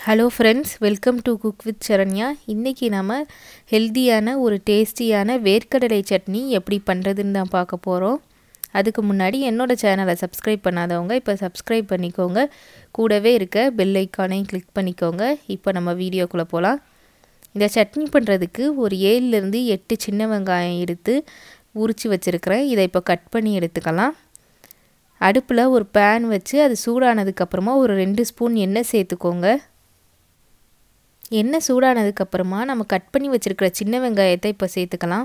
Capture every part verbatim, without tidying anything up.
Hello friends, welcome to Cook with Charanya. இன்னைக்கு நாம ஹெல்தியான ஒரு டேஸ்டியான வேர்க்கடலை சட்னி எப்படி பண்றதுன்னு தான் பார்க்க போறோம். அதுக்கு முன்னாடி என்னோட சேனலை சப்ஸ்கிரைப் பண்ணாதவங்க இப்ப சப்ஸ்கிரைப் பண்ணிக்கோங்க. கூடவே இருக்க பெல் ஐகானையும் கிளிக் பண்ணிக்கோங்க. இப்போ நம்ம வீடியோக்குள்ள போலாம். இந்த சட்னி பண்றதுக்கு ஒரு ஏழு ல இருந்து எட்டு சின்ன வெங்காயம் எடுத்து உரிச்சு வச்சிருக்கேன். இதை இப்போ கட் பண்ணி எடுத்துக்கலாம். அடுப்புல ஒரு pan வச்சு அது சூடானதுக்கு அப்புறமா ஒரு ரெண்டு ஸ்பூன் எண்ணெய் சேர்த்துக்கோங்க. எண்ணெய் சூடானதுக்கு அப்புறமா நம்ம கட் பண்ணி வச்சிருக்கிற சின்ன வெங்காயத்தை இப்போ சேர்த்துக்கலாம்.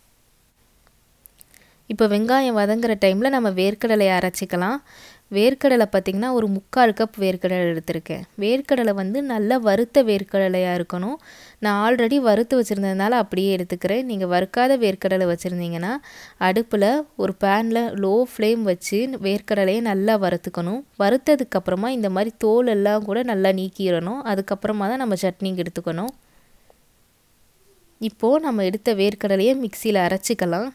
இப்போ வெங்காயம் வதங்குற டைம்ல நம்ம வேர்க்கடலை அரைச்சிக்கலாம். வேர்க்கடலை பாத்தீங்கன்னா ஒரு முக்கால் கப் வேர்க்கடலை எடுத்துர்க்கேன். வேர்க்கடலை வந்து நல்ல வறுத்த வேர்க்கடலையா இருக்கணும். நான் ஆல்ரெடி வறுத்து வச்சிருந்ததனால அப்படியே எடுத்துக்கிறேன். நீங்க வறுக்காத வேர்க்கடலை வச்சிருந்தீங்கன்னா அடுப்புல ஒரு panல லோ ஃப்ளேம் வச்சு வேர்க்கடலையை நல்லா வறுத்துக்கணும். வறுத்ததுக்கு அப்புறமா இந்த மாதிரி தோல் எல்லாம் கூட நல்லா நீக்கிரணும். அதுக்கு அப்புறமா தான் நம்ம சட்னிக்கு எடுத்துக்கணும். இப்போ நம்ம எடுத்த வேர்க்கடலையை மிக்ஸில அரைச்சிக்கலாம்.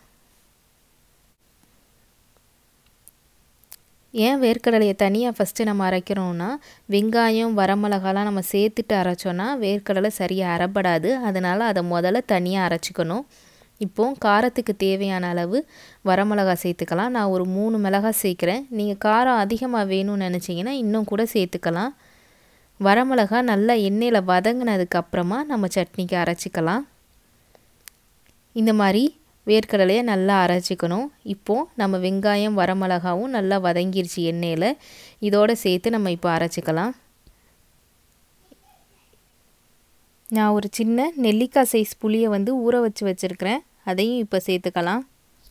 ஏன் வேர்க்கடலையை தனியா ஃபர்ஸ்ட் நம்ம அரைக்கிறோம்னா வெங்காயம் வரமிளகாலாம் நம்ம சேர்த்துட்டு அரைச்சோம்னா வேர்க்கடலை சரியா அரைபடாது. அதனால அத முதல்ல தனியா அரைச்சுக்கணும். இப்போ காரத்துக்கு தேவையான அளவு வரமிளகாய் சேர்த்துக்கலாம். நான் ஒரு மூணு மிளகாய் சேர்க்கிறேன். நீங்க காரம் அதிகமா வேணும்னு நினைச்சீங்கன்னா இன்னும் கூட சேர்த்துக்கலாம். வரமிளகாய் நல்லா எண்ணெயில வதங்கினதுக்கு அப்புறமா நம்ம சட்னிக்கு அரைச்சிக்கலாம். இந்த மாதிரி வேர்க்கடலையை நல்லா அரைச்சிக்கணும். இப்போ நம்ம வெங்காயம் வரமிளகாவும் நல்லா வதங்கிருச்சு எண்ணெயில. இதோட சேர்த்து நம்ம இப்போ அரைச்சிக்கலாம். நான் ஒரு சின்ன நெல்லிக்காய் சைஸ் புளியை வந்து ஊற வச்சு வச்சிருக்கேன். அதையும் இப்போ சேர்த்துக்கலாம்.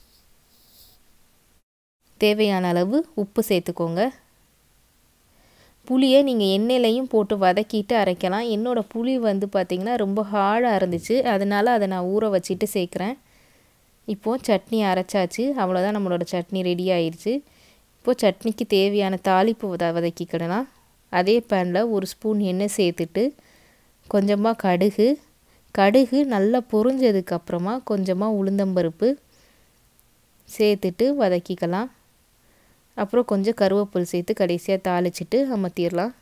தேவையான அளவு உப்பு சேர்த்துக்கோங்க. புளியை நீங்க எண்ணெயிலையும் போட்டு வதக்கிட்டு அரைக்கலாம். என்னோட புளி வந்து பாத்தீங்கன்னா ரொம்ப ஹார்டா இருந்துச்சு. அதனால அதை நான் ஊற வச்சிட்டு சேர்க்கிறேன். இப்போ சட்னி அரைச்சாச்சு. அவ்வளவுதான் நம்மளோட சட்னி ரெடி ஆயிருச்சு. இப்போ சட்னிக்கு தேவையான தாளிப்பு வதக்கிக்கலாம். அதே panல ஒரு ஸ்பூன் எண்ணெய் சேர்த்துட்டு கொஞ்சமா கடுகு கடுகு நல்லா பொரிஞ்சதுக்கு அப்புறமா கொஞ்சமா உளுந்தம்பருப்பு சேர்த்துட்டு வதக்கிக்கலாம். அப்புறம் கொஞ்சம் கருவேப்பிலை சேர்த்து கடைசியா தாளிச்சிட்டு அமத்திரலாம்.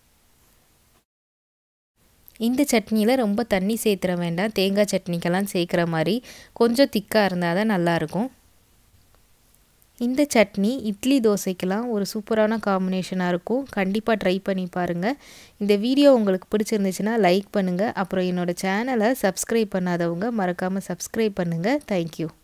இந்த சட்னில ரொம்ப தண்ணி சேர்த்துற வேண்டாம். தேங்காய் சட்னிக்கெல்லாம் சேர்க்கிற மாதிரி கொஞ்சம் திக்கா இருந்தா தான் நல்லா இருக்கும். இந்த சட்னி இட்லி தோசைக்கெல்லாம் ஒரு சூப்பரான காம்பினேஷனா இருக்கும். கண்டிப்பா ட்ரை பண்ணி பாருங்க. இந்த வீடியோ உங்களுக்கு பிடிச்சிருந்துச்சுனா லைக் பண்ணுங்க. அப்புறம் என்னோட சேனலை சப்ஸ்கிரைப் பண்ணாதவங்க மறக்காம சப்ஸ்கிரைப் பண்ணுங்க. Thank you.